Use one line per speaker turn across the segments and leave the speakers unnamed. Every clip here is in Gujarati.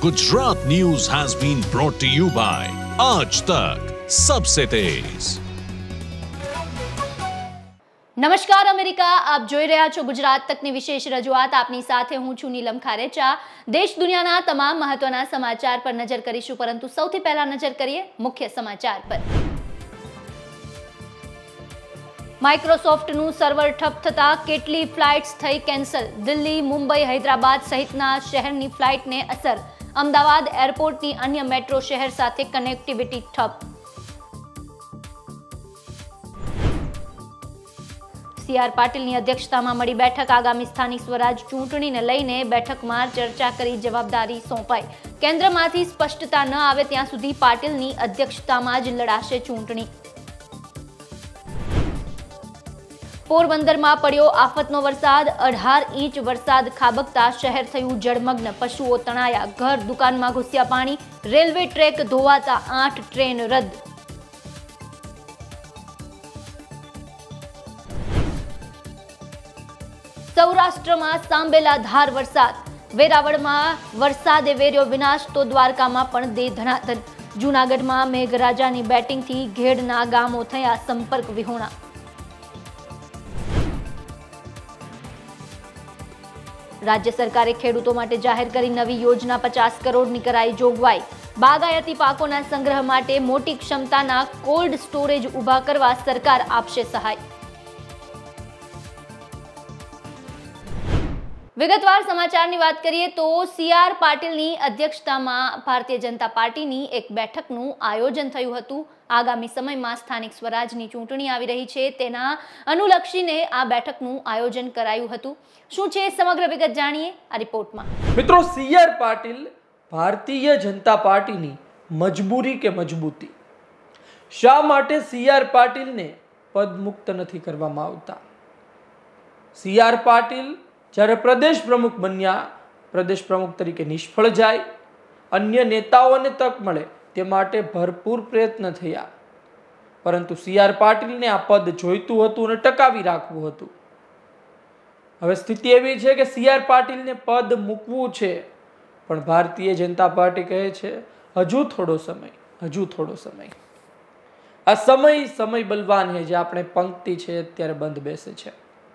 Gujarat News has been brought to you by Aaj Tak, सबसे तेज।
નમસ્કાર અમેરિકા, આપ જોઈ રહ્યા છો ગુજરાત તકની વિશેષ રજૂઆત। આપની સાથે હું છું નીલમ ખારેચા। દેશ દુનિયાના તમામ મહત્વના સમાચાર પર નજર કરીશું, પરંતુ સૌથી પહેલા નજર કરીએ મુખ્ય સમાચાર પર। માઇક્રોસોફ્ટનું સર્વર ઠપ થતા કેટલી ફ્લાઇટ્સ થઈ કેન્સલ। દિલ્હી, મુંબઈ, હૈદરાબાદ સહિતના શહેરની ફ્લાઇટને અસર। અમદાવાદ એરપોર્ટની અન્ય મેટ્રો શહેર સાથે કનેક્ટિવિટી ઠપ। સીઆર પાટીલની અધ્યક્ષતામાં મળી બેઠક। આગામી સ્થાનિક સ્વરાજ ચૂંટણીને લઈને બેઠકમાં ચર્ચા કરી જવાબદારી સોંપાઈ। કેન્દ્રમાંથી સ્પષ્ટતા ન આવે ત્યાં સુધી પાટીલની અધ્યક્ષતામાં જ લડાશે ચૂંટણી। પોરબંદરમાં પડ્યો આફતનો વરસાદ। 18 ઇંચ વરસાદ ખાબકતા શહેર થયું જળમગ્ન। પશુઓ તણાયા, ઘર દુકાનમાં ઘૂસ્યા પાણી। રેલવે ટ્રેક ધોવાતા 8 ટ્રેન રદ। સૌરાષ્ટ્રમાં સાંબેલાધાર વરસાદ। વેરાવળમાં વરસાદે વેર્યો વિનાશ તો દ્વારકામાં પણ દે ધનાધન। જૂનાગઢમાં મેઘરાજાની બેટિંગથી ઘેડના ગામો થયા સંપર્ક વિહોણા। રાજ્ય સરકારે ખેડૂતો માટે જાહેર કરી નવી યોજના। 50 કરોડની કરાઈ જોગવાઈ। બાગાયતી પાકોના સંગ્રહ માટે મોટી ક્ષમતાના કોલ્ડ સ્ટોરેજ ઊભા કરવા સરકાર આપશે સહાય। વિગતવાર સમાચારની વાત કરીએ તો સીઆર પાટીલની અધ્યક્ષતામાં ભારતીય જનતા પાર્ટીની એક બેઠકનું આયોજન થયું હતું। આગામી સમયમાં સ્થાનિક સ્વરાજની ચૂંટણી આવી રહી છે, તેના અનુલક્ષીને આ બેઠકનું આયોજન કરાયું હતું। શું છે સમગ્ર વિગત જાણીએ આ રિપોર્ટમાં।
મિત્રો, સીઆર પાટીલ ભારતીય જનતા પાર્ટીની મજબૂરી કે મજબૂતી? શા માટે સીઆર પાટીલને પદમુક્ત નથી કરવામાં આવતા? સીઆર પાટીલ જ્યારે પ્રદેશ પ્રમુખ બન્યા, પ્રદેશ પ્રમુખ તરીકે નિષ્ફળ જાય, અન્ય નેતાઓને તક મળે તે માટે ભરપૂર પ્રયત્ન થયા, પરંતુ સીઆર પાટીલને આ પદ જોઈતું હતું અને ટકાવી રાખવું હતું। હવે સ્થિતિ એવી છે કે સીઆર પાટીલને પદ મૂકવું છે, પણ ભારતીય જનતા પાર્ટી કહે છે હજુ થોડો સમય, હજુ થોડો સમય। આ સમય બલવાન છે, જે આપણે પંક્તિ છે અત્યારે બંધ બેસે છે।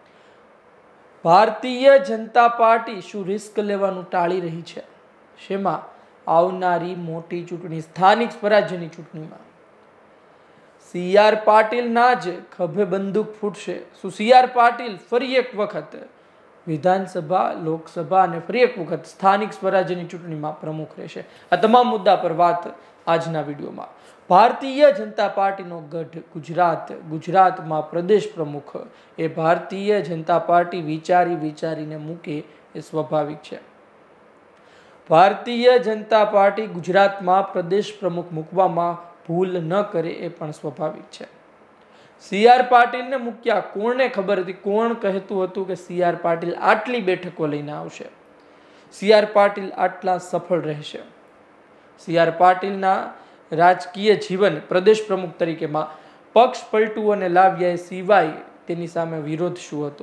ભારતીય જનતા પાર્ટી શું રિસ્ક લેવાનું ટાળી રહી છે? શેમાં? આવનારી મોટી ચૂંટણી, સ્થાનિક સ્વરાજ્યની ચૂંટણીમાં સીઆર પાટીલના જ ખભે બંદૂક ફૂટશે। શું સીઆર પાટીલ ફરી એક વખત વિધાનસભા, લોકસભા અને ફરી એક વખત સ્થાનિક સ્વરાજ્યની ચૂંટણીમાં પ્રમુખ રહેશે? આ તમામ મુદ્દા પર વાત આજના વિડીયોમાં। ભારતીય જનતા પાર્ટીનો ગઢ ગુજરાતમાં પ્રદેશ પ્રમુખ એ ભારતીય જનતા પાર્ટી વિચારીને મૂકે એ સ્વાભાવિક છે। ભારતીય જનતા પાર્ટી ગુજરાતમાં પ્રદેશ પ્રમુખ મૂકવામાં ભૂલ ન કરે એ પણ સ્વાભાવિક છે। સીઆર પાટીલને મૂક્યા, કોણને ખબર હતી? કોણ કહેતું હતું કે સીઆર પાટીલ આટલી બેઠકો લઈને આવશે, સીઆર પાટીલ આટલા સફળ રહેશે? સીઆર પાટીલના રાજકીય જીવન પ્રદેશ પ્રમુખ તરીકેમાં પક્ષ પલટુઓને લાવ્યા સિવાય તેની સામે વિરોધ શું હતો?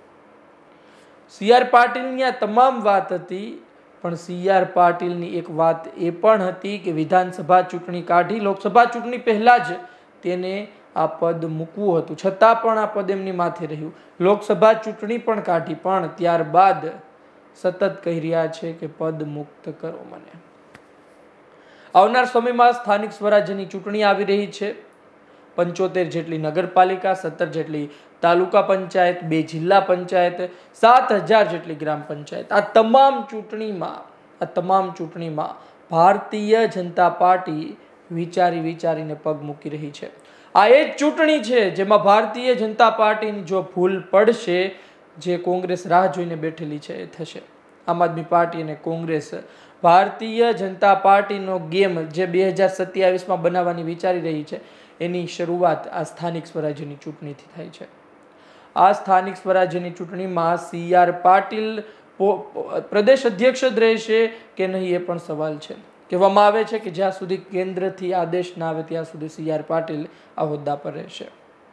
સીઆર પાટીલની આ તમામ વાત હતી, પણ સીઆર પાટીલની એક વાત એ પણ હતી કે વિધાનસભા ચૂંટણી કાઢી, લોકસભા ચૂંટણી પહેલા જ તેને આ પદ મૂકવું હતું, છતાં પણ આ પદ એમની માથે રહ્યું। લોકસભા ચૂંટણી પણ કાઢી, પણ ત્યારબાદ સતત કહી રહ્યા છે કે પદ મુક્ત કરો મને। આવનાર સમયમાં સ્થાનિક સ્વરાજ્યની ચૂંટણી આવી રહી છે। 75 જેટલી નગરપાલિકા, 17 જેટલી તાલુકા પંચાયત, 2 જિલ્લા પંચાયત, 7000 જેટલી ગ્રામ પંચાયત। આ તમામ ચૂંટણીમાં ભારતીય જનતા પાર્ટી વિચારીને પગ મૂકી રહી છે। આ એ જ ચૂંટણી છે જેમાં ભારતીય જનતા પાર્ટીની જો ભૂલ પડશે, જે કોંગ્રેસ રાહ જોઈને બેઠેલી છે એ થશે। આમ આદમી પાર્ટી અને કોંગ્રેસ ભારતીય જનતા પાર્ટીનો ગેમ જે 2027માં બનાવવાની વિચારી રહી છે, એની શરૂઆત આ સ્થાનિક સ્વરાજ્યની ચૂંટણીથી થાય છે। આ સ્થાનિક સ્વરાજ્યની ચૂંટણીમાં સીઆર પાટીલ પ્રદેશ અધ્યક્ષ જ રહેશે કે નહીં એ પણ સવાલ છે। કહેવામાં આવે છે કે જ્યાં સુધી કેન્દ્રથી આદેશ ના આવે ત્યાં સુધી સીઆર પાટીલ આ હોદ્દા પર રહેશે।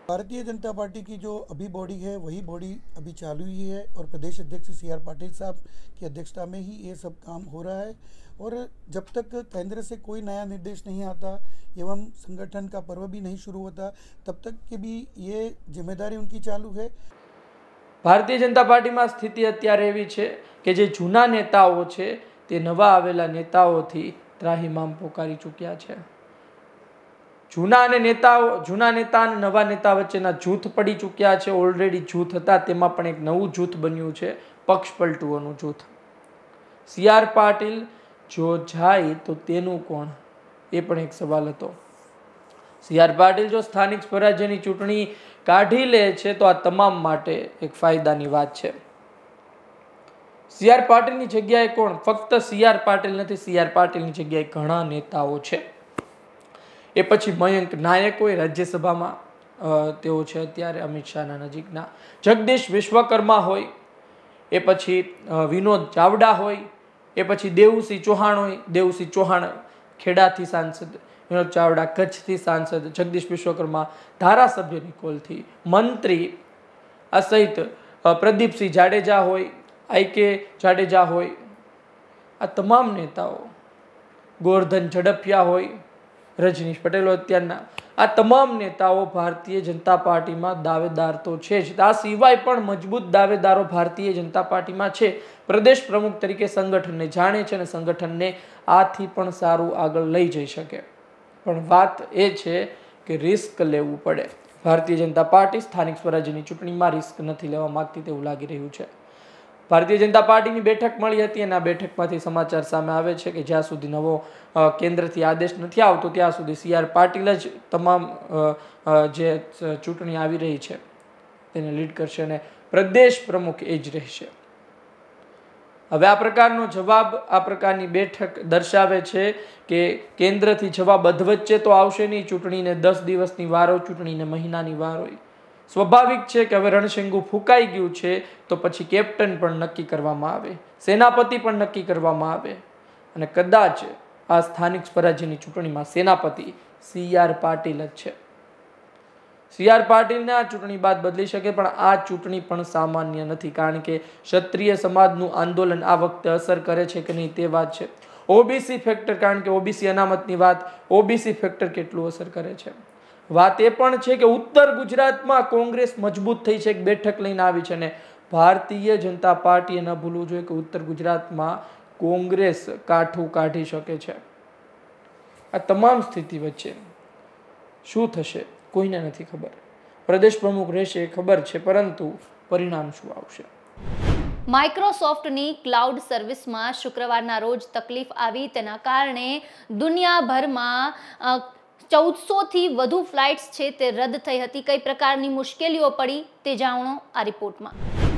भारतीय जनता पार्टी की जो अभी बॉडी है वही बॉडी अभी चालू ही है और प्रदेश अध्यक्ष CR पाटिल साहब की अध्यक्षता में ही ये सब काम हो रहा है। और जब तक केंद्र से कोई नया निर्देश नहीं आता एवं संगठन का पर्व भी नहीं शुरू होता तब तक के भी ये जिम्मेदारी उनकी चालू है।
ભારતીય જનતા પાર્ટીમાં સ્થિતિ અત્યારે એવી છે કે જે જૂના નેતાઓ છે તે નવા આવેલા નેતાઓથી ત્રાહિમામ પોકારી ચૂક્યા છે। જૂના નેતા અને નવા નેતા વચ્ચેના જૂથ પડી ચૂક્યા છે। ઓલરેડી જૂથ હતા તેમાં પણ એક નવું જૂથ બન્યું છે, પક્ષ પલટુઓનું જૂથ। CR પાટીલ જો જાય તો તેનું કોણ, એ પણ એક સવાલ હતો। CR પાટીલ જો સ્થાનિક સ્વરાજ્યની ચૂંટણી કાઢી લે છે તો આ તમામ માટે એક ફાયદાની વાત છે। CR પાટીલની જગ્યાએ કોણ? ફક્ત CR પાટીલ નથી, CR પાટીલની જગ્યાએ ઘણા નેતાઓ છે। એ પછી મયંક નાયક હોય રાજ્યસભામાં, તેઓ છે અત્યારે અમિત શાહના નજીકના, જગદીશ વિશ્વકર્મા હોય, એ પછી વિનોદ ચાવડા હોય, એ પછી દેવુસિંહ ચૌહાણ હોય, દેવુસિંહ ચૌહાણ ખેડાથી સાંસદ, વિનોદ ચાવડા કચ્છથી સાંસદ, જગદીશ વિશ્વકર્મા ધારાસભ્ય નિકોલથી મંત્રી, આ સહિત પ્રદીપસિંહ જાડેજા હોય, IK જાડેજા હોય, આ તમામ નેતાઓ, ગોરધન ઝડપિયા હોય, રજનીશ પટેલ અત્યારના, આ તમામ નેતાઓ ભારતીય જનતા પાર્ટીમાં દાવેદાર તો છે જ। આ સિવાય પણ મજબૂત દાવેદારો ભારતીય જનતા પાર્ટીમાં છે। પ્રદેશ પ્રમુખ તરીકે સંગઠનને જાણે છે અને સંગઠનને આથી પણ સારું આગળ લઈ જઈ શકે। પણ વાત એ છે કે રિસ્ક લેવું પડે। ભારતીય જનતા પાર્ટી સ્થાનિક સ્વરાજ્યની ચૂંટણીમાં રિસ્ક નથી લેવા માંગતી તેવું લાગી રહ્યું છે। ભારતીય જનતા પાર્ટીની બેઠક મળી હતી અને આ બેઠકમાંથી સમાચાર સામે આવે છે કે જ્યાં સુધી નવો કેન્દ્રથી આદેશ નથી આવતો ત્યાં સુધી CR પાટીલ જ તમામ જે ચૂંટણી આવી રહી છે તેને લીડ કરશે અને પ્રદેશ પ્રમુખ એ જ રહેશે। હવે આ પ્રકારનો જવાબ, આ પ્રકારની બેઠક દર્શાવે છે કે કેન્દ્રથી જવાબ અધવચ્ચે તો આવશે નહીં। ચૂંટણીને 10 દિવસની વાર હોય, ચૂંટણીને મહિનાની વાર હોય। સ્વાભાવિક છે કે હવે રણશેંગુ ફૂંકાઈ ગયું છે તો પછી કેપ્ટન પણ નક્કી કરવામાં આવે, સેનાપતિ પણ નક્કી કરવામાં આવે અને કદાચ આ સ્થાનિક સ્વરાજ્યની ચૂંટણીમાં સેનાપતિ CR પાટીલ જ છે। CR પાટીલને આ ચૂંટણી બાદ બદલી શકે, પણ આ ચૂંટણી પણ સામાન્ય નથી, કારણ કે ક્ષત્રિય સમાજનું આંદોલન આ વખતે અસર કરે છે કે નહીં તે વાત છે। OBC ફેક્ટર, કારણ કે OBC અનામતની વાત, OBC ફેક્ટર કેટલું અસર કરે છે। વાત એ પણ છે કે ઉત્તર ગુજરાતમાં કોંગ્રેસ મજબૂત થઈ છે, એક બેઠક લઈને આવી છે અને ભારતીય જનતા પાર્ટીએ ન ભૂલવું જોઈએ કે ઉત્તર ગુજરાતમાં કોંગ્રેસ કાઠું કાઢી શકે છે। આ તમામ સ્થિતિ વચ્ચે શું થશે કોઈને નથી ખબર। પ્રદેશ પ્રમુખ રહેશે ખબર છે, પરંતુ પરિણામ શું આવશે?
માઇક્રોસોફ્ટની ક્લાઉડ સર્વિસમાં શુક્રવારના રોજ તકલીફ આવી, તેના કારણે દુનિયાભરમાં 1400થી વધુ ફ્લાઇટ્સ છે તે રદ થઈ હતી। કઈ પ્રકારની મુશ્કેલીઓ પડી તે જાણો આ રિપોર્ટમાં।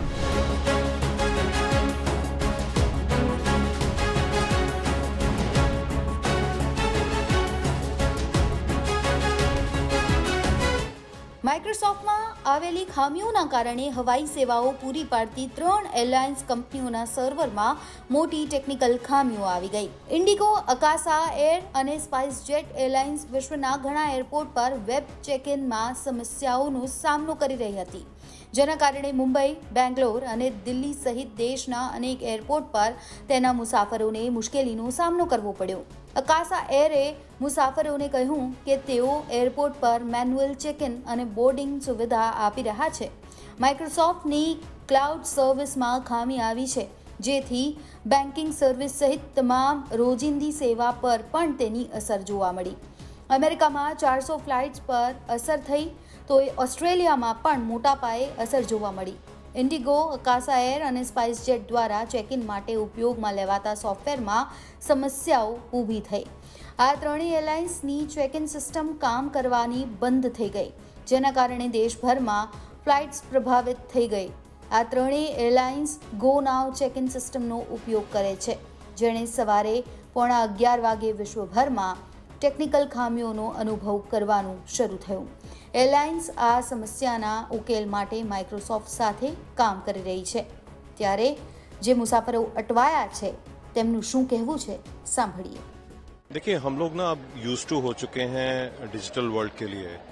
માઇક્રોસોફ્ટમાં આવેલી ખામીઓના કારણે હવાઈ સેવાઓ પૂરી પાડતી 3 એરલાઇન્સ કંપનીઓના સર્વરમાં મોટી ટેકનિકલ ખામીઓ આવી ગઈ। ઇન્ડિગો, અકાસા એર અને સ્પાઇસજેટ એરલાઇન્સ વિશ્વના ઘણા એરપોર્ટ પર વેબ ચેક-ઇનમાં સમસ્યાઓનો સામનો કરી રહી હતી, જેના કારણે મુંબઈ, બેંગ્લોર અને દિલ્હી સહિત દેશના અનેક એરપોર્ટ પર તેના મુસાફરોને મુશ્કેલીનો સામનો કરવો પડ્યો। અકાસા એરે મુસાફરોને કહ્યું કે તેઓ એરપોર્ટ પર મેન્યુઅલ ચેક-ઇન અને બોર્ડિંગ સુવિધા આપી રહ્યા છે। માઇક્રોસોફ્ટની ક્લાઉડ સર્વિસમાં ખામી આવી છે, જેથી બેન્કિંગ સર્વિસ સહિત તમામ રોજિંદી સેવા પર પણ તેની અસર જોવા મળી। અમેરિકામાં 400 ફ્લાઇટ્સ પર અસર થઈ તો ઓસ્ટ્રેલિયામાં પણ મોટા પાયે અસર જોવા મળી। ઇન્ડિગો, અકાસા એર અને સ્પાઇસજેટ દ્વારા ચેક-ઇન માટે ઉપયોગમાં લેવાતા સોફ્ટવેરમાં સમસ્યાઓ ઊભી થઈ। આ ત્રણેય એરલાઇન્સની ચેક-ઇન સિસ્ટમ કામ કરવાની બંધ થઈ ગઈ, જેના કારણે દેશભરમાં ફ્લાઇટ્સ પ્રભાવિત થઈ ગઈ। આ ત્રણેય એરલાઇન્સ ગો નાવ ચેક-ઇન સિસ્ટમનો ઉપયોગ કરે છે, જેણે સવારે 11:15 વાગે વિશ્વભરમાં ટેકનિકલ ખામીઓનો અનુભવ કરવાનું શરૂ થયું। એરલાઇન્સ આ સમસ્યાના ઉકેલ માટે માઇક્રોસોફ્ટ સાથે કામ કરી રહી છે, ત્યારે જે મુસાફરો અટવાયા છે તેમનું શું કહેવું છે સાંભળીએ।
देखिए, हम लोग ना अब यूज टू हो चुके हैं डिजिटल वर्ल्ड के लिए।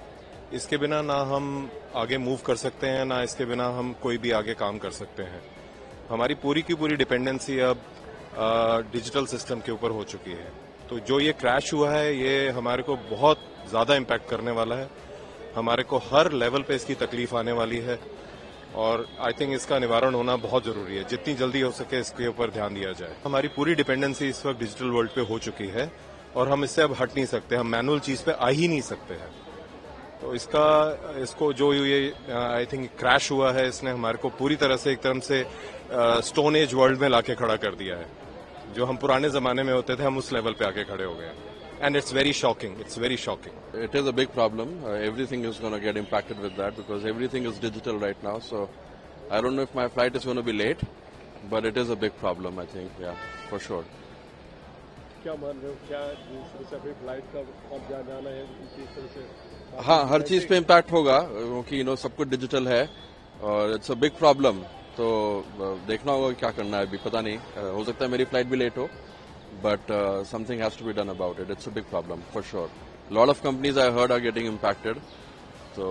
इसके बिना ना हम आगे मूव कर सकते हैं, ना इसके बिना हम कोई भी आगे काम कर सकते हैं। हमारी पूरी की पूरी डिपेंडेंसी अब डिजिटल सिस्टम के ऊपर हो चुकी है। तो जो ये क्रैश हुआ है ये हमारे को बहुत ज़्यादा इम्पैक्ट करने वाला है, हमारे को हर लेवल पे इसकी तकलीफ आने वाली है और आई थिंक इसका निवारण होना बहुत ज़रूरी है। जितनी जल्दी हो सके इसके ऊपर ध्यान दिया जाए। हमारी पूरी डिपेंडेंसी इस वक्त डिजिटल वर्ल्ड पे हो चुकी है और हम इससे अब हट नहीं सकते, हम मैनुअल चीज़ पे आ ही नहीं सकते हैं। तो इसको जो ये आई थिंक क्रैश हुआ है इसने हमारे को पूरी तरह से एक तरह से स्टोन एज वर्ल्ड में लाके खड़ा कर दिया है। जो हम पुराने जमाने में होते थे हम उस लेवल पे आके खड़े हो गए हैं। And it's very shocking. It's very shocking.
It is a big problem. Everything is going to get impacted with that because everything is digital right now. So I don't know if my flight is going to be late, but it is a big problem, I think. Yeah, for sure.
क्या मान रहे हो, क्या दूसरे से अपनी फ्लाइट का अब जाना है इसी तरह से?
हाँ, हर चीज पे इम्पैक्ट होगा क्योंकि सब कुछ डिजिटल है और इट्स अ बिग प्रॉब्लम। तो देखना होगा क्या करना है, अभी पता नहीं, हो सकता है मेरी फ्लाइट भी लेट हो, but something has to be done about it. It's a big problem for sure. A lot of companies I heard are getting impacted, so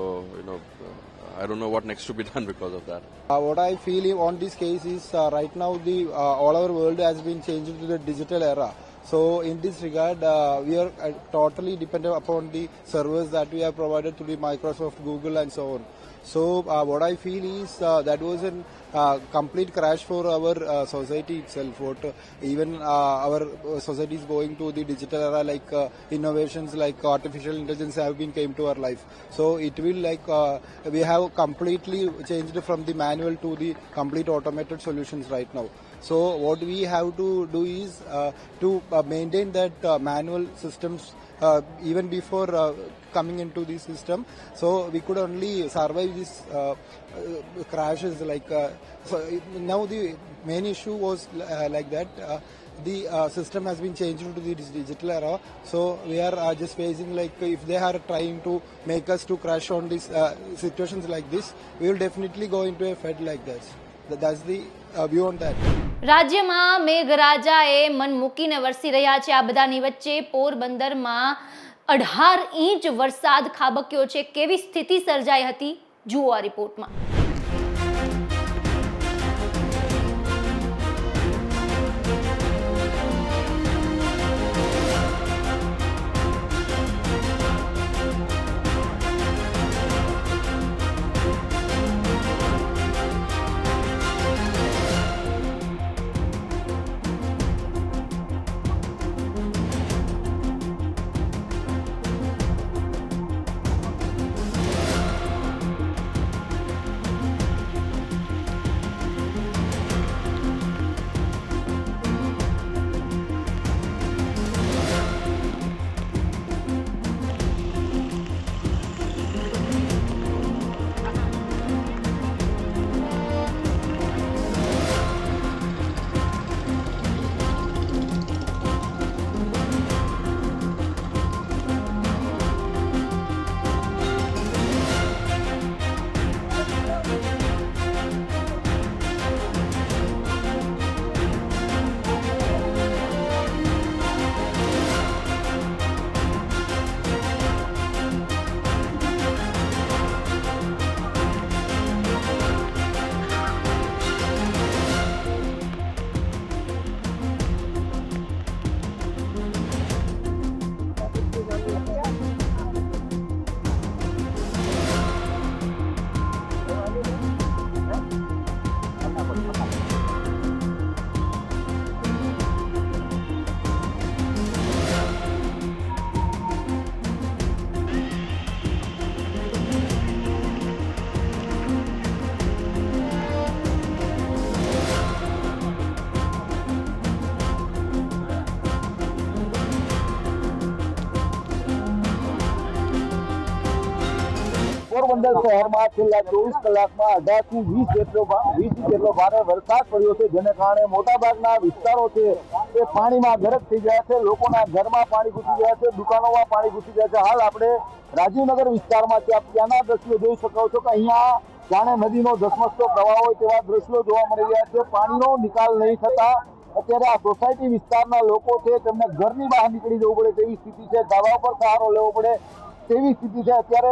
I don't know what next to be done because of that.
What I feel on this case is right now the all our world has been changed to the digital era. So in this regard, we are totally dependent upon the servers that we have provided to the Microsoft, Google, and so on. So what I feel is that was a complete crash for our society itself. Even our society is going to the digital era, like innovations like artificial intelligence have been came to our life. So it will we have completely changed from the manual to the complete automated solutions right now. So what we have to do is to maintain that manual systems even before coming into the system. So we could only survive these crashes. So now the main issue was like that. The system has been changed to the digital era. So we are just facing if they are trying to make us to crash on these situations like this, we will definitely go into a fed like that. That's the view on that.
રાજ્યમાં મેઘરાજાએ મન મૂકીને વરસી રહ્યા છે। આ બધાની વચ્ચે પોરબંદરમાં 18 ઇંચ વરસાદ ખાબક્યો છે। કેવી સ્થિતિ સર્જાઈ હતી જુઓ આ રિપોર્ટમાં।
પોરબંદર શહેરમાં છેલ્લા 24 કલાકમાં 18 થી 20 જેટલો ભારે વરસાદ પડ્યો છે, જેને કારણે મોટાભાગના વિસ્તારો છે એ પાણીમાં ગરક થઈ ગયા છે। લોકોના ઘરમાં પાણી ઘૂસી ગયા છે, દુકાનોમાં પાણી ઘૂસી ગયા છે। હાલ આપણે રાજીવનગર વિસ્તારમાં ત્યાંના દ્રશ્યો જોઈ શકો છો કે અહીંયા જાણે નદીનો ધસમસતો પ્રવાહ હોય તેવા દ્રશ્યો જોવા મળી રહ્યા છે। પાણીનો નિકાલ નહીં થતા અત્યારે આ સોસાયટી વિસ્તારના લોકો છે તેમને ઘરની બહાર નીકળી જવું પડે તેવી સ્થિતિ છે, ધાબા પર સહારો લેવો પડે તેવી સ્થિતિ છે। અત્યારે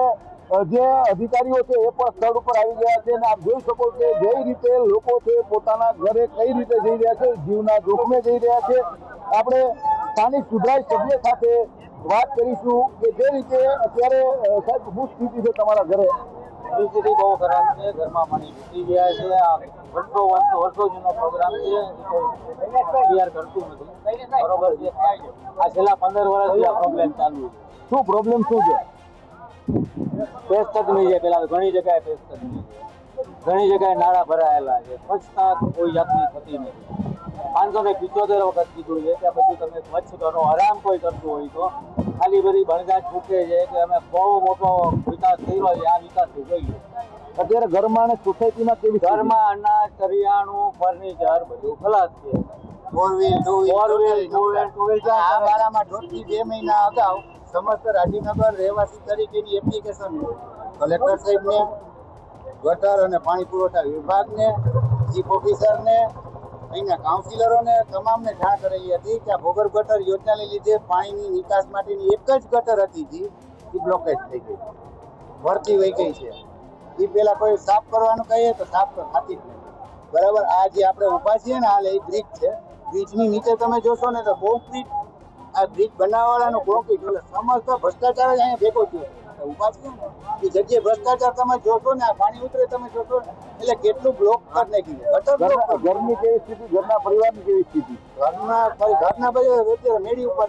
જે અધિકારીઓ છે એ પણ સ્થળ ઉપર આવી ગયા છે અને આપ જોઈ શકો કે જે રીતે લોકો છે પોતાના ઘરે કઈ રીતે જઈ રહ્યા છે, જીવના જોખમે જઈ રહ્યા છે. આપણે સ્થાનિક સુધરાઈ સભ્ય સાથે વાત કરીશું કે જે રીતે અત્યારે સાહેબ શું સ્થિતિ છે તમારા ઘરે?
પરિસ્થિતિ બહુ ખરાબ છે. ઘરમાં પાણી ઘૂસી ગયા છે. આ વર્ષો જૂનો પ્રોગ્રામ છે, તૈયાર કરતું નથી. બરોબર છે. આ છેલ્લા 15 વર્ષથી આ પ્રોબ્લેમ ચાલુ છે.
શું પ્રોબ્લેમ શું છે?
પેસ્ટ તકની છે. પેલા ઘણી જગ્યાએ પેસ્ટ તકની છે, ઘણી જગ્યાએ નાળા ભરાયેલા છે. સ્વચ્છતા કોઈ જાતની થતી નથી. 575 વખત કીધું છે કે બધું તમે સ્વચ્છ કરો. આરામ કોઈ કરતું હોય તો ખાલી બધી બણગાટ ફૂકે છે કે અમે બહુ મોટો વિકાસ કર્યો છે. આ વિકાસ જોઈએ.
અત્યારે ઘરમાં અને સોસાયટીમાં કેવી?
ઘરમાં અનાજ, કરિયાણું, ફર્નિચર બધું ખલાસ છે.
Four wheel, two wheel. આ બારામાં 2 મહિના અગાઉ સમસ્ત રાજીનગર રહેવાસી તરીકેની એપ્લિકેશન કલેક્ટર સાહેબને, ગટર અને પાણી પુરવઠા વિભાગને, ચીફ ઓફિસરને, અહીંના કાઉન્સિલરોને તમામને જાણ કરેલી હતી કે આ ભૂગર્ભ ગટર યોજનાને લીધે પાણીની નિકાસ માટેની એક જ ગટર હતી એ બ્લોકેજ થઈ ગઈ, ભરતી વહી ગઈ છે. એ પેલા કોઈ સાફ કરવાનું કહીએ તો સાફ તો થતી જ નથી. બરાબર. આ જે આપણે ઊભા છીએ ને હાલ એ બ્રિજ છે. બ્રિજની નીચે તમે જોશો ને તો કોન્ક્રીટ, આ બ્રિજ બનાવવાળાનો કોન્ક્રીટ એટલે સમસ્ત ભ્રષ્ટાચાર જ અહીંયા ભેગો થયો. ઊભા છીએ ને એ જગ્યાએ ભ્રષ્ટાચાર તમે જોશો ને, આ પાણી ઉતરે તમે જોશો ને એટલે કેટલું બ્લોક કરી નાખ્યું.
ઘરની કેવી સ્થિતિ? ઘરના પરિવારની કેવી સ્થિતિ?
ઘરના બધા મેળી ઉપર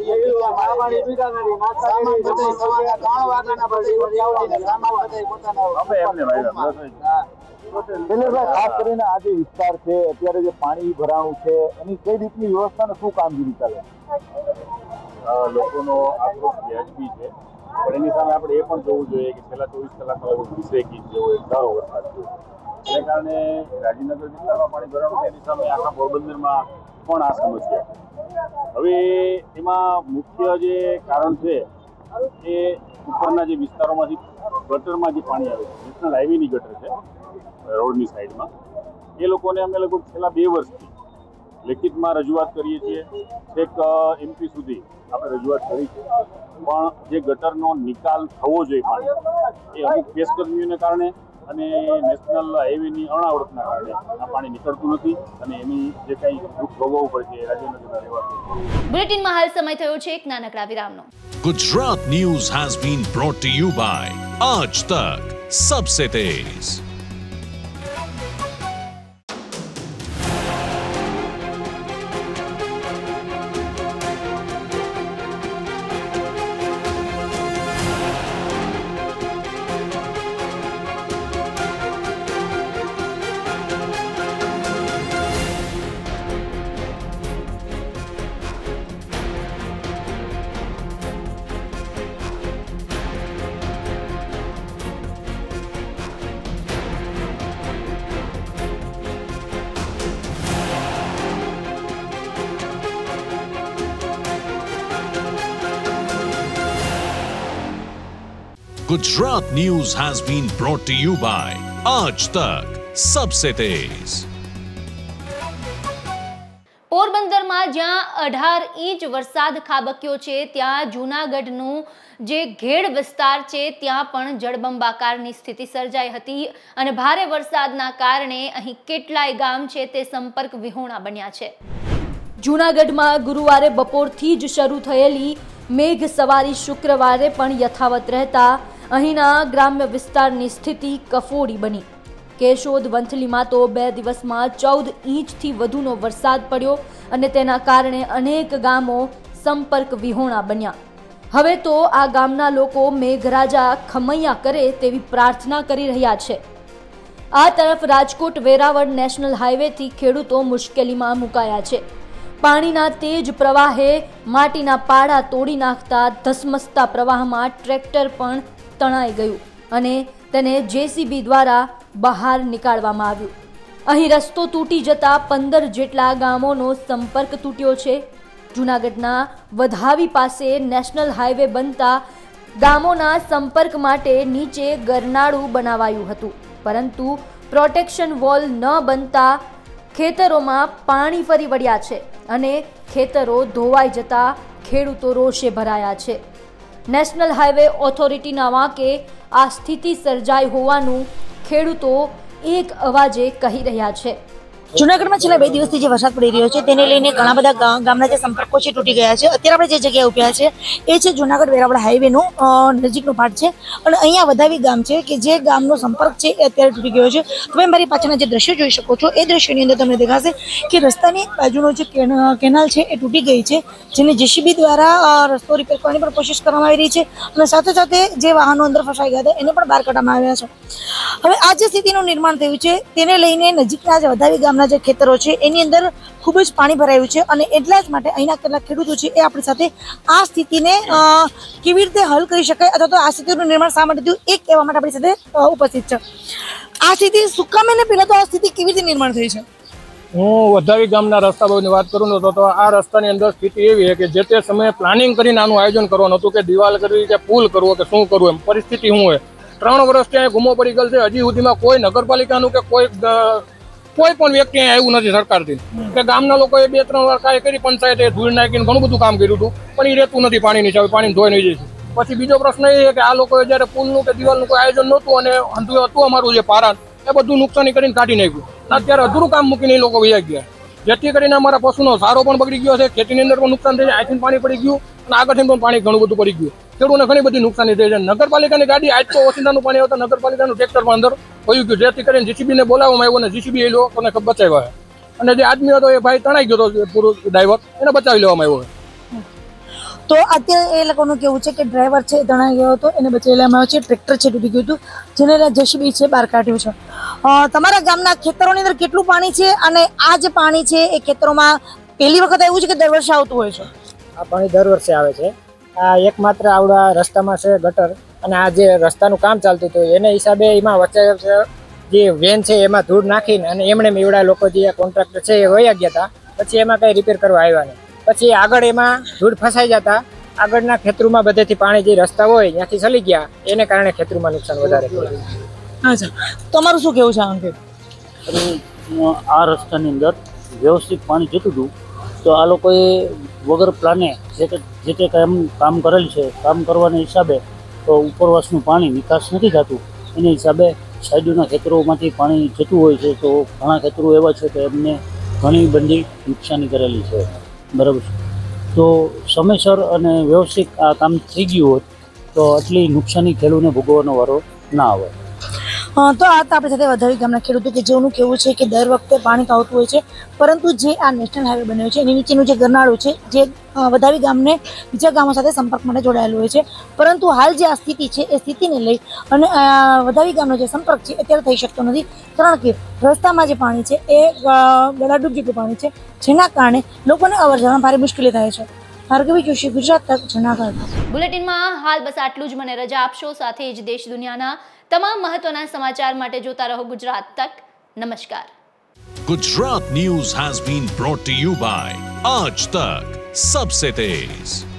ખાસ કરીને આ જે વિસ્તાર છે અત્યારે જે પાણી ભરાણું છે એની કઈ રીતની વ્યવસ્થા શું કામગીરી ચાલે?
લોકોનો આક્રોશ વ્યાજબી છે, પણ એની સામે આપણે એ પણ જોવું જોઈએ કે છેલ્લા 24 કલાકમાં 20 ઇંચ જેવો એક સારો વરસાદ થયો. એને કારણે રાજીનગર વિસ્તારમાં પાણી ભરાણું છે. એની સામે આખા પોરબંદરમાં પણ આ સમસ્યા છે. હવે એમાં મુખ્ય જે કારણ છે એ ઉપરના જે વિસ્તારોમાંથી ગટરમાં જે પાણી આવે છે, નેશનલ હાઈવેની ગટર છે રોડની સાઈડમાં, એ લોકોને અમે લગભગ છેલ્લા 2 વર્ષથી લેખિતમાં રજૂઆત કરીએ છીએ. છેક MP સુધી આપણે રજૂઆત કરી છે, પણ જે ગટરનો નિકાલ થવો જોઈએ પાણી એ અમુક પેશકર્મીઓને કારણે અને નેશનલ હાઈવેની અણાવડતના કારણે આ પાણી નીકળતું નથી અને એની જે કંઈ દુઃખ ભોગવવું પડે છે રાજ્યના રહેવાસીઓ.
બુલેટિનમાં હાલ સમય થયો છે એક નાનકડા વિરામનો.
Gujarat news has been brought to you by Aaj Tak सबसे तेज. Gujarat news has been brought to you by Aaj Tak सबसे तेज.
પોરબંદરમાં જ્યાં 18 ઇંચ વરસાદ ખાબક્યો છે, ત્યાં જૂનાગઢનું જે ઘેડ વિસ્તાર છે ત્યાં પણ જળબંબાકારની સ્થિતિ સર્જાઈ હતી અને ભારે વરસાદના કારણે અહીં કેટલાય ગામ છે તે સંપર્ક વિહોણા બન્યા છે. જૂનાગઢમાં ગુરુવારે બપોરથી જ શરૂ થયેલી મેઘ સવારી શુક્રવારે પણ યથાવત રહેતા અહીંના ગ્રામ્ય વિસ્તારની સ્થિતિ કફોડી બની. કેશોદ વંથલીમાં તો 2 દિવસમાં 14 ઇંચથી વધુનો વરસાદ પડ્યો અને તેના કારણે અનેક ગામો સંપર્ક વિહોણા બન્યા. હવે તો આ ગામના લોકો મેઘરાજા ખમૈયા કરે તેવી પ્રાર્થના કરી રહ્યા છે. આ તરફ રાજકોટ વેરાવળ નેશનલ હાઈવેથી ખેડૂતો મુશ્કેલીમાં મુકાયા છે. પાણીના તેજ પ્રવાહે માટીના પાડા તોડી નાખતા ધસમસતા પ્રવાહમાં ટ્રેક્ટર પણ તણાઈ ગયું અને તેને JCB દ્વારા બહાર નીકાળવામાં આવ્યું. અહીં રસ્તો તૂટી જતા 15 જેટલા ગામોનો સંપર્ક તૂટ્યો છે. જૂનાગઢના વધાવી પાસે નેશનલ હાઈવે બનતા ગામોના સંપર્ક માટે નીચે ગરનાળું બનાવાયું હતું, પરંતુ પ્રોટેક્શન વોલ ન બનતા ખેતરોમાં પાણી ફરી વળ્યા છે અને ખેતરો ધોવાઈ જતા ખેડૂતો રોષે ભરાયા છે. નેશનલ હાઈવે ઓથોરિટીના વાંકે આ સ્થિતિ સર્જાઈ હોવાનું ખેડૂતો એક અવાજે કહી રહ્યા છે।
જૂનાગઢમાં છેલ્લા 2 દિવસથી જે વરસાદ પડી રહ્યો છે તેને લઈને ઘણા બધા ગામના જે સંપર્કો છે તૂટી ગયા છે। અત્યારે આપણે જે જગ્યાએ ઉભ્યા છે એ છે જૂનાગઢ વેરાવળ હાઈવેનો નજીકનો પાર્ટ છે અને અહીંયા વધાવી ગામ છે કે જે ગામનો સંપર્ક છે એ અત્યારે તૂટી ગયો છે। તમે મારી પાછળના જે દ્રશ્યો જોઈ શકો છો એ દ્રશ્યોની અંદર તમને દેખાશે કે રસ્તાની બાજુનો જે કેનાલ છે એ તૂટી ગઈ છે, જેને જેસીબી દ્વારા રસ્તો રિપેર કરવાની પણ કોશિશ કરવામાં આવી રહી છે અને સાથે સાથે જે વાહનો અંદર ફસાઈ ગયા હતા એને પણ બહાર કાઢવામાં આવ્યા છે। હવે આ જે સ્થિતિનું નિર્માણ થયું છે તેને લઈને નજીકના જે વધાવી ગામના જે ખેતરો છે એની અંદર ખૂબ જ પાણી ભરાયું છે અને એટલા જ માટે અહીંના કેટલાક ખેડૂતો છે એ આપણી સાથે આ સ્થિતિને કેવી રીતે હલ કરી શકાય અથવા તો આ સ્થિતિનું નિર્માણ શા માટે થયું એ કહેવા માટે આપણી સાથે ઉપસ્થિત છે। આ સ્થિતિ શું કામ એને પહેલા તો આ સ્થિતિ કેવી રીતે નિર્માણ થઈ છે?
હું વધાવી ગામના રસ્તા બાબતની વાત કરું તો આ રસ્તાની અંદર સ્થિતિ એવી છે કે જે તે સમયે પ્લાનિંગ કરીને આનું આયોજન કરવાનું હતું કે દિવાલ કરવી કે પુલ કરવો કે શું કરવું, એમ પરિસ્થિતિ શું હોય। 3 વર્ષ ત્યાં ગુમો પડી ગયેલ છે, હજી સુધીમાં કોઈ નગરપાલિકાનું કે કોઈ પણ વ્યક્તિ અહીંયા આવ્યું નથી સરકારથી કે ગામના લોકોએ 2-3 વાર કાંઈ કરી, પંચાયતે ધૂળ નાખીને ઘણું બધું કામ કર્યું હતું પણ એ રહેતું નથી પાણીની ચાવી, પાણી ધોઈ નહીં જાય છે। પછી બીજો પ્રશ્ન એ છે કે આ લોકોએ જ્યારે પુલનું કે દિવાલનું કોઈ આયોજન નહોતું અને હતું અમારું જે પારાન એ બધું નુકસાની કરીને કાઢી નાખ્યું। અત્યારે અધૂરું કામ મૂકીને એ લોકો વહી ગયા, જેથી કરીને અમારા પશુનો સારો પણ બગડી ગયો છે, ખેતીની અંદર પણ નુકસાન થઈ જાય, અહીંથી પાણી પડી ગયું અને આગળથી પણ પાણી ઘણું બધું પડી ગયું, ખેડૂતોને ઘણી બધી નુકસાની થઈ છે। નગરપાલિકાની ગાડી આજ તો ઓછીનાનું પાણી આવતા નગરપાલિકાનું ટ્રેક્ટરમાં અંદર વયું ગયું, જેથી કરીને જીસીબીને બોલાવવામાં આવ્યો અને જીસીબી એ લોકોને બચાવ્યા અને જે આદમી હતો એ ભાઈ તણાઈ ગયો હતો, પૂરો ડ્રાઈવર, એને બચાવી લેવામાં આવ્યો।
તો અત્યારે એ લોકોનું કેવું છે કે ડ્રાઈવર છે એ તણાઈ ગયો હતો, એને બચાવી લેવામાં આવ્યો છે, ટ્રેક્ટર છે તૂટી ગયું હતું જેને જેસીબી છે બહાર કાઢ્યું છે। તમારા ગામના ખેતરોની અંદર કેટલું પાણી છે અને આ જે પાણી છે એ ખેતરોમાં પહેલી વખત આવ્યું છે કે દર વર્ષે આવતું હોય છે?
આ પાણી દર વર્ષે આવે છે। આ એકમાત્ર આવડા રસ્તામાં છે ગટર અને આ જે રસ્તાનું કામ ચાલતું હતું એને હિસાબે એમાં વચ્ચે જે વેન છે એમાં ધૂળ નાખીને અને એમણે એવડા લોકો જે કોન્ટ્રાક્ટર છે એ વયા ગયા હતા, પછી એમાં કંઈ રિપેર કરવા આવ્યા નહીં, પછી આગળ એમાં ધૂળ ફસાઈ જતા આગળના ખેતરોમાં બધેથી પાણી જે રસ્તા હોય ત્યાંથી ચલી ગયા, એને કારણે ખેતરોમાં નુકસાન વધારે થયું।
અચ્છા, તમારું શું કેવું છે આ અંગે?
આ રસ્તાની અંદર વ્યવસ્થિત પાણી જતું હતું તો આ લોકોએ વગર પ્લાને જે તે કામ કરેલ છે, કામ કરવાના હિસાબે તો ઉપરવાસનું પાણી નિકાસ નથી થતું, એને હિસાબે સાઈડોના ખેતરોમાંથી પાણી જતું હોય છે, તો ઘણા ખેતરો એવા છે કે એમને ઘણી બધી નુકસાની કરેલી છે, બરાબર છે। તો સમયસર અને વ્યવસ્થિત આ કામ થઈ ગયું હોત તો આટલી નુકસાની ખેડૂતને ભોગવવાનો વારો ના આવે।
તો આ આપણી સાથે વધાવી ગામના ખેડૂતો કે જેઓનું કહેવું છે કે દર વખતે પાણી તો આવતું હોય છે, પરંતુ જે આ નેશનલ હાઈવે બન્યો છે એની નીચેનું જે ગરનાળું છે જે વધાવી ગામને બીજા ગામો સાથે સંપર્ક માટે જોડાયેલું હોય છે, પરંતુ હાલ જે આ સ્થિતિ છે એ સ્થિતિને લઈ અને વધાવી ગામનો જે સંપર્ક છે અત્યારે થઈ શકતો નથી, કારણ કે રસ્તામાં જે પાણી છે એ ગળાડૂબ જેટલું પાણી છે, જેના કારણે લોકોને અવર જવામાં ભારે મુશ્કેલી થાય છે। ભાર્ગવી જોશી, ગુજરાત તક, જૂનાગઢ।
બુલેટિનમાં હાલ બસ આટલું જ। મને રજા આપશો, સાથે જ દેશ દુનિયાના તમામ મહત્વના સમાચાર માટે જોતા રહો ગુજરાત તક। નમસ્કાર।
Gujarat News has been brought to you by Aaj Tak, सबसे तेज।